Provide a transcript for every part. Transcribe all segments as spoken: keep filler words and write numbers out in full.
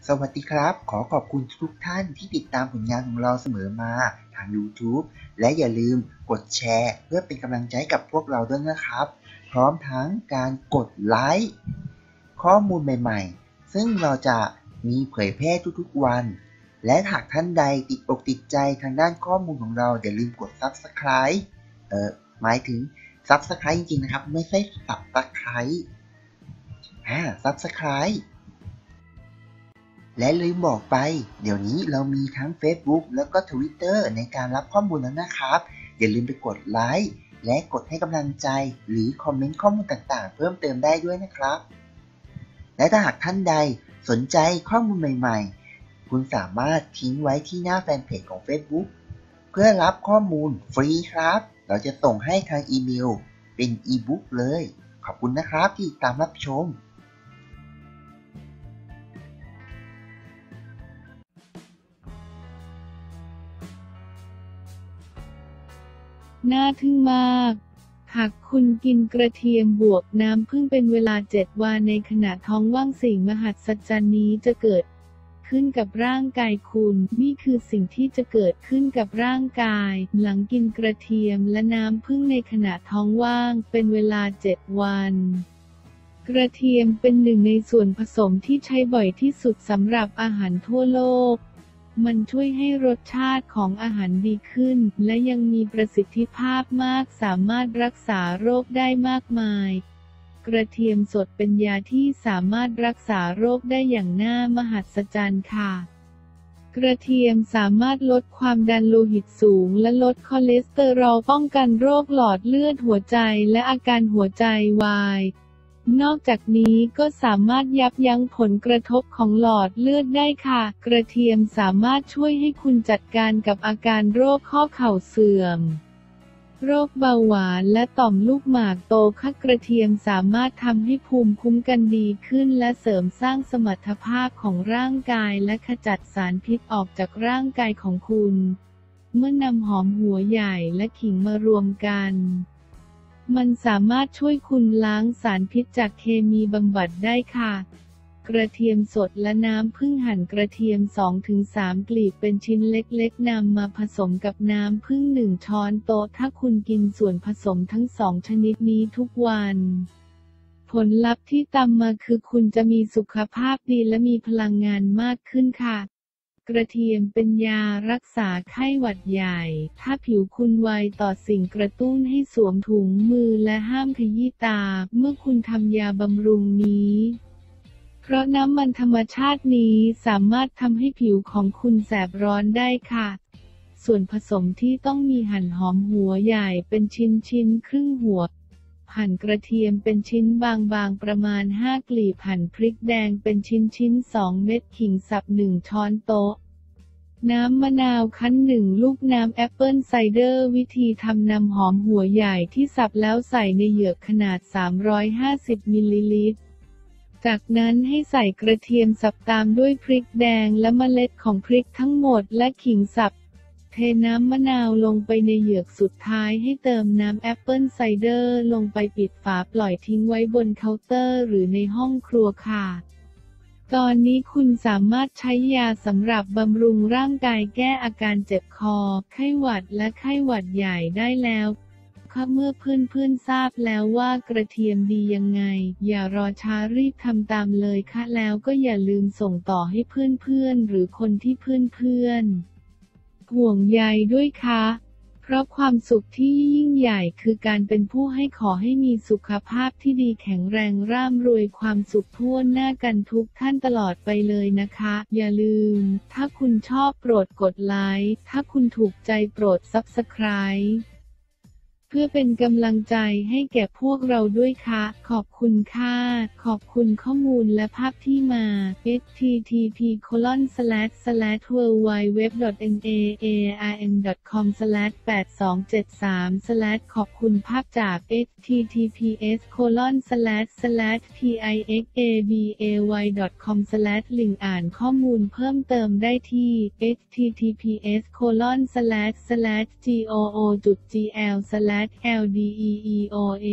สวัสดีครับขอขอบคุณทุกท่านที่ติดตามผลงานของเราเสมอมาทาง YouTube และอย่าลืมกดแชร์เพื่อเป็นกำลังใจให้กับพวกเราด้วยนะครับพร้อมทั้งการกดไลค์ข้อมูลใหม่ๆซึ่งเราจะมีเผยแพร่ทุกๆวันและหากท่านใดติดอกติดใจทางด้านข้อมูลของเราอย่าลืมกด Subscribe เอ่อหมายถึง Subscribe จริงๆนะครับไม่ใช่ Subscribe อ่า Subscribeและลืมบอกไปเดี๋ยวนี้เรามีทั้ง Facebook แล้วก็ Twitter ในการรับข้อมูลแล้วนะครับอย่าลืมไปกดไลค์และกดให้กำลังใจหรือคอมเมนต์ข้อมูลต่างๆเพิ่มเติมได้ด้วยนะครับและถ้าหากท่านใดสนใจข้อมูลใหม่ๆคุณสามารถทิ้งไว้ที่หน้าแฟนเพจของ Facebook เพื่อรับข้อมูลฟรีครับเราจะส่งให้ทางอีเมลเป็นอีบุ๊กเลยขอบคุณนะครับที่ตามรับชมน่าทึ่งมากหากคุณกินกระเทียมบวกน้ำผึ้งเป็นเวลาเจ็ดวันในขณะท้องว่างสิ่งมหัศจรรย์นี้จะเกิดขึ้นกับร่างกายคุณนี่คือสิ่งที่จะเกิดขึ้นกับร่างกายหลังกินกระเทียมและน้ำผึ้งในขณะท้องว่างเป็นเวลาเจ็ดวันกระเทียมเป็นหนึ่งในส่วนผสมที่ใช้บ่อยที่สุดสำหรับอาหารทั่วโลกมันช่วยให้รสชาติของอาหารดีขึ้นและยังมีประสิทธิภาพมากสามารถรักษาโรคได้มากมายกระเทียมสดเป็นยาที่สามารถรักษาโรคได้อย่างน่ามหัศจรรย์ค่ะกระเทียมสามารถลดความดันโลหิตสูงและลดคอเลสเตอรอลป้องกันโรคหลอดเลือดหัวใจและอาการหัวใจวายนอกจากนี้ก็สามารถยับยั้งผลกระทบของหลอดเลือดได้ค่ะกระเทียมสามารถช่วยให้คุณจัดการกับอาการโรคข้อเข่าเสื่อมโรคเบาหวานและต่อมลูกหมากโตค่ะกระเทียมสามารถทำให้ภูมิคุ้มกันดีขึ้นและเสริมสร้างสมรรถภาพของร่างกายและขจัดสารพิษออกจากร่างกายของคุณเมื่อนำหอมหัวใหญ่และขิงมารวมกันมันสามารถช่วยคุณล้างสารพิษจากเคมีบำบัดได้ค่ะกระเทียมสดและน้ำผึ้งหั่นกระเทียม สองถึงสาม กลีบเป็นชิ้นเล็กๆนำมาผสมกับน้ำผึ้งหนึ่งช้อนโต๊ะถ้าคุณกินส่วนผสมทั้งสองชนิดนี้ทุกวันผลลัพธ์ที่ตามมาคือคุณจะมีสุขภาพดีและมีพลังงานมากขึ้นค่ะกระเทียมเป็นยารักษาไข้หวัดใหญ่ถ้าผิวคุณไวต่อสิ่งกระตุ้นให้สวมถุงมือและห้ามขยี้ตาเมื่อคุณทำยาบำรุงนี้เพราะน้ำมันธรรมชาตินี้สามารถทำให้ผิวของคุณแสบร้อนได้ค่ะส่วนผสมที่ต้องมีหั่นหอมหัวใหญ่เป็นชิ้นๆครึ่งหัวหั่นกระเทียมเป็นชิ้นบางๆประมาณห้ากลีบหั่นพริกแดงเป็นชิ้นๆสองเม็ดขิงสับหนึ่งช้อนโต๊ะน้ำมะนาวคั้นหนึ่งลูกน้ำแอปเปิลไซเดอร์วิธีทำน้ำหอมหัวใหญ่ที่สับแล้วใส่ในเหยือกขนาดสามร้อยห้าสิบมิลลิลิตรจากนั้นให้ใส่กระเทียมสับตามด้วยพริกแดงและเมล็ดของพริกทั้งหมดและขิงสับเทน้ำมะนาวลงไปในเหยือกสุดท้ายให้เติมน้ำแอปเปิลไซเดอร์ลงไปปิดฝาปล่อยทิ้งไว้บนเคาน์เตอร์หรือในห้องครัวค่ะตอนนี้คุณสามารถใช้ยาสำหรับบำรุงร่างกายแก้อาการเจ็บคอไข้หวัดและไข้หวัดใหญ่ได้แล้วค่ะเมื่อเพื่อนๆทราบแล้วว่ากระเทียมดียังไงอย่ารอช้ารีบทำตามเลยค่ะแล้วก็อย่าลืมส่งต่อให้เพื่อนๆหรือคนที่เพื่อนๆห่วงใยด้วยค่ะเพราะความสุขที่ยิ่งใหญ่คือการเป็นผู้ให้ขอให้มีสุขภาพที่ดีแข็งแรงร่ำรวยความสุขทั่วหน้ากันทุกท่านตลอดไปเลยนะคะอย่าลืมถ้าคุณชอบโปรดกดไลค์ถ้าคุณถูกใจโปรด ซับสไครบ์ เพื่อเป็นกำลังใจให้แก่พวกเราด้วยค่ะขอบคุณค่ะขอบคุณข้อมูลและภาพที่มา เอช ที ที พี โคลอน สแลช สแลช ดับเบิลยู ดับเบิลยู ดับเบิลยู ดอท เอ็น เอ อาร์ เอ็น ดอท คอม สแลช แปดสองเจ็ดสาม สแลช ขอบคุณภาพจาก เอช ที ที พี เอส โคลอน สแลช สแลช พิกซ์ ดอท คอม สแลช ลิงก์อ่านข้อมูลเพิ่มเติมได้ที่ เอช ที ที พี เอส โคลอน สแลช สแลช จี โอ โอ จุด จี แอล สแลช แอล ดี อี อี โอ เอ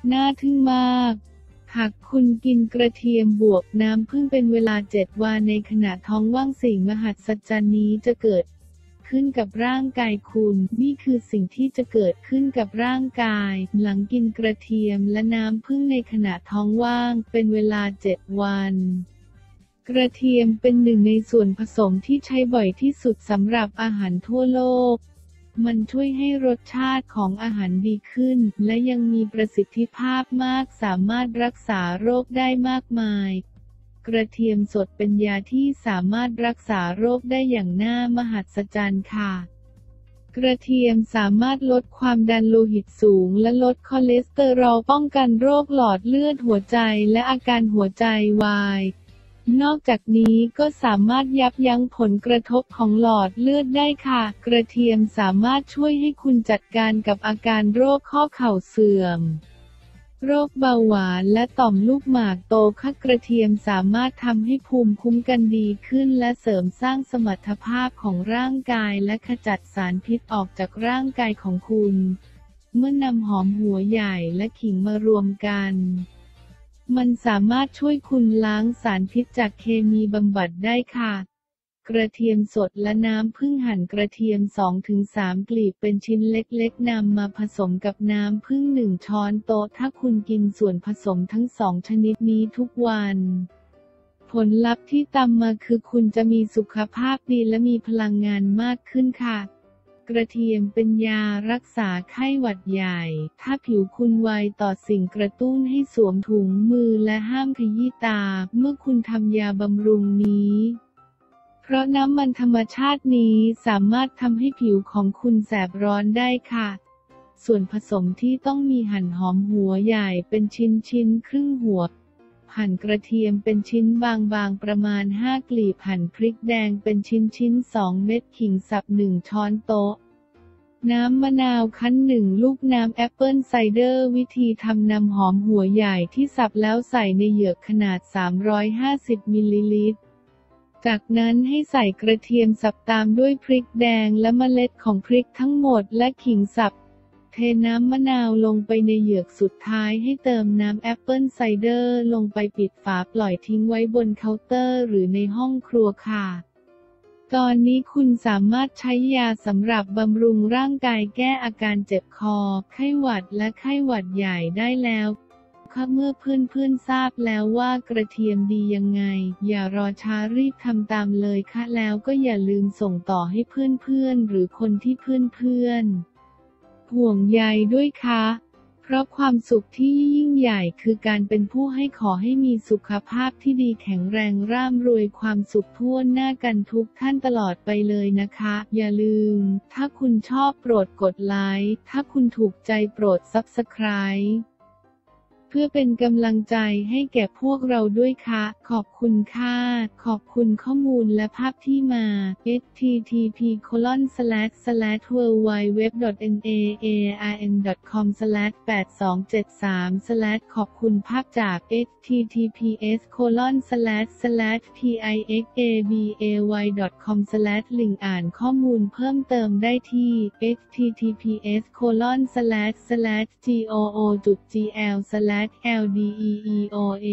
น่าทึ่งมาก หากคุณกินกระเทียมบวกน้ำผึ้งเป็นเวลาเจ็ดวันในขณะท้องว่างสิ่งมหัศจรรย์นี้จะเกิดขึ้นกับร่างกายคุณ นี่คือสิ่งที่จะเกิดขึ้นกับร่างกายหลังกินกระเทียมและน้ำผึ้งในขณะท้องว่างเป็นเวลาเจ็ดวัน กระเทียมเป็นหนึ่งในส่วนผสมที่ใช้บ่อยที่สุดสำหรับอาหารทั่วโลก มันช่วยให้รสชาติของอาหารดีขึ้นและยังมีประสิทธิภาพมากสามารถรักษาโรคได้มากมาย กระเทียมสดเป็นยาที่สามารถรักษาโรคได้อย่างน่ามหัศจรรย์ค่ะ กระเทียมสามารถลดความดันโลหิตสูงและลดคอเลสเตอรอลป้องกันโรคหลอดเลือดหัวใจและอาการหัวใจวายนอกจากนี้ก็สามารถยับยั้งผลกระทบของหลอดเลือดได้ค่ะ กระเทียมสามารถช่วยให้คุณจัดการกับอาการโรคข้อเข่าเสื่อม โรคเบาหวานและต่อมลูกหมากโตค่ะกระเทียมสามารถทำให้ภูมิคุ้มกันดีขึ้นและเสริมสร้างสมรรถภาพของร่างกายและขจัดสารพิษออกจากร่างกายของคุณ เมื่อนำหอมหัวใหญ่และขิงมารวมกันมันสามารถช่วยคุณล้างสารพิษจากเคมีบำบัดได้ค่ะ กระเทียมสดและน้ำผึ้งหั่นกระเทียม สองถึงสาม กลีบเป็นชิ้นเล็กๆนำมาผสมกับน้ำผึ้งหนึ่งช้อนโต๊ะถ้าคุณกินส่วนผสมทั้งสองชนิดนี้ทุกวัน ผลลัพธ์ที่ตามมาคือคุณจะมีสุขภาพดีและมีพลังงานมากขึ้นค่ะ กระเทียมเป็นยารักษาไข้หวัดใหญ่ ถ้าผิวคุณไวต่อสิ่งกระตุ้นให้สวมถุงมือและห้ามขยี้ตาเมื่อคุณทำยาบำรุงนี้ เพราะน้ำมันธรรมชาตินี้สามารถทำให้ผิวของคุณแสบร้อนได้ค่ะ ส่วนผสมที่ต้องมีหั่นหอมหัวใหญ่เป็นชิ้นๆครึ่งหัว หั่นกระเทียมเป็นชิ้นบางๆประมาณห้ากลีบหั่นพริกแดงเป็นชิ้นๆสองเม็ดขิงสับหนึ่งช้อนโต๊ะน้ำมะนาวคั้นหนึ่งลูกน้ำแอปเปิลไซเดอร์วิธีทำน้ำหอมหัวใหญ่ที่สับแล้วใส่ในเหยือกขนาดสามร้อยห้าสิบมิลลิลิตรจากนั้นให้ใส่กระเทียมสับตามด้วยพริกแดงและเมล็ดของพริกทั้งหมดและขิงสับเทน้ำมะนาวลงไปในเหยือกสุดท้ายให้เติมน้ำแอปเปิลไซเดอร์ลงไปปิดฝาปล่อยทิ้งไว้บนเคาน์เตอร์หรือในห้องครัวค่ะตอนนี้คุณสามารถใช้ยาสำหรับบำรุงร่างกายแก้อาการเจ็บคอไข้หวัดและไข้หวัดใหญ่ได้แล้วค่ะเมื่อเพื่อนๆทราบแล้วว่ากระเทียมดียังไงอย่ารอช้ารีบทำตามเลยค่ะแล้วก็อย่าลืมส่งต่อให้เพื่อนๆหรือคนที่เพื่อนๆห่วงใยด้วยค่ะเพราะความสุขที่ยิ่งใหญ่คือการเป็นผู้ให้ขอให้มีสุขภาพที่ดีแข็งแรงร่ำรวยความสุขทั่วหน้ากันทุกท่านตลอดไปเลยนะคะอย่าลืมถ้าคุณชอบโปรดกดไลค์ถ้าคุณถูกใจโปรด ซับสไครบ์ เพื่อเป็นกำลังใจให้แก่พวกเราด้วยค่ะขอบคุณค่ะขอบคุณข้อมูลและภาพที่มา เอช ที ที พี โคลอน สแลช สแลช ดับเบิลยู ดับเบิลยู ดับเบิลยู ดอท เอ็น เอ อาร์ เอ็น ดอท คอม สแลช แปดสองเจ็ดสาม สแลช ขอบคุณภาพจาก เอช ที ที พี เอส โคลอน สแลช สแลช พี ไอ เอ็กซ์ เอ บี เอ วาย ดอท คอม สแลช ลิงก์อ่านข้อมูลเพิ่มเติมได้ที่ เอช ที ที พี เอส โคลอน สแลช สแลช จี โอ โอ จุด จี แอล สแลช แอล ดี อี อี โอ เอ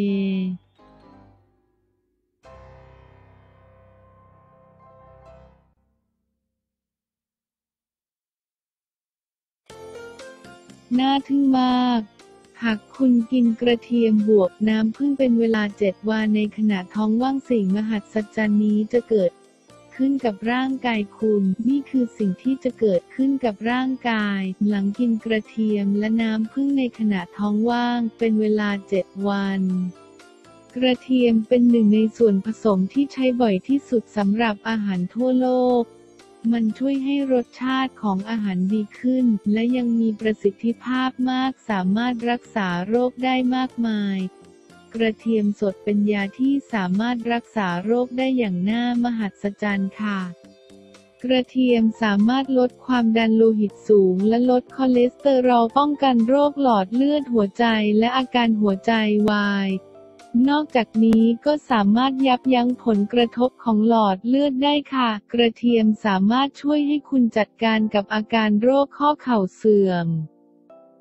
น่าทึ่งมาก หากคุณกินกระเทียมบวกน้ำผึ้งเป็นเวลาเจ็ดวันในขณะท้องว่างสิ่งมหัศจรรย์นี้จะเกิดขึ้นกับร่างกายคุณ นี่คือสิ่งที่จะเกิดขึ้นกับร่างกายหลังกินกระเทียมและน้ำผึ้งในขณะท้องว่างเป็นเวลาเจ็ดวัน กระเทียมเป็นหนึ่งในส่วนผสมที่ใช้บ่อยที่สุดสำหรับอาหารทั่วโลกมันช่วยให้รสชาติของอาหารดีขึ้นและยังมีประสิทธิภาพมากสามารถรักษาโรคได้มากมายกระเทียมสดเป็นยาที่สามารถรักษาโรคได้อย่างน่ามหัศจรรย์ค่ะกระเทียมสามารถลดความดันโลหิตสูงและลดคอเลสเตอรอลป้องกันโรคหลอดเลือดหัวใจและอาการหัวใจวายนอกจากนี้ก็สามารถยับยั้งผลกระทบของหลอดเลือดได้ค่ะกระเทียมสามารถช่วยให้คุณจัดการกับอาการโรคข้อเข่าเสื่อม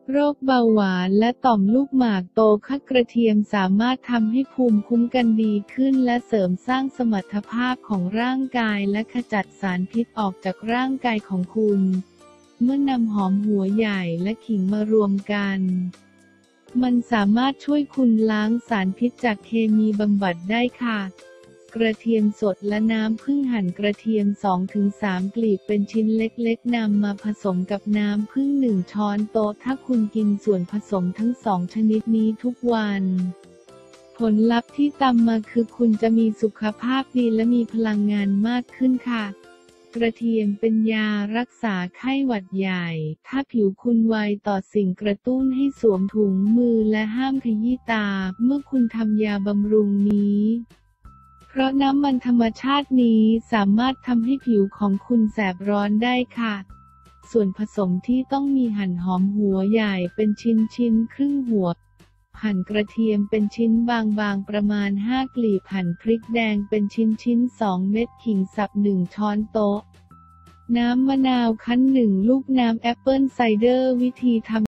โรคเบาหวานและต่อมลูกหมากโตค่ะกระเทียมสามารถทำให้ภูมิคุ้มกันดีขึ้นและเสริมสร้างสมรรถภาพของร่างกายและขจัดสารพิษออกจากร่างกายของคุณ เมื่อนำหอมหัวใหญ่และขิงมารวมกัน มันสามารถช่วยคุณล้างสารพิษจากเคมีบำบัดได้ค่ะกระเทียมสดและน้ำผึ้งหั่นกระเทียม สองถึงสาม กลีบเป็นชิ้นเล็กๆนำมาผสมกับน้ำผึ้งหนึ่งช้อนโต๊ะถ้าคุณกินส่วนผสมทั้งสองชนิดนี้ทุกวันผลลัพธ์ที่ตามมาคือคุณจะมีสุขภาพดีและมีพลังงานมากขึ้นค่ะกระเทียมเป็นยารักษาไข้หวัดใหญ่ถ้าผิวคุณไวต่อสิ่งกระตุ้นให้สวมถุงมือและห้ามขยี้ตาเมื่อคุณทำยาบำรุงนี้เพราะน้ำมันธรรมชาตินี้สามารถทำให้ผิวของคุณแสบร้อนได้ค่ะส่วนผสมที่ต้องมีหั่นหอมหัวใหญ่เป็นชิ้นๆครึ่งหัวหั่นกระเทียมเป็นชิ้นบางๆประมาณห้ากลีบหั่นพริกแดงเป็นชิ้นๆสองเม็ดขิงสับหนึ่งช้อนโต๊ะน้ำมะนาวคั้นหนึ่งลูกน้ำแอปเปิลไซเดอร์วิธีทำ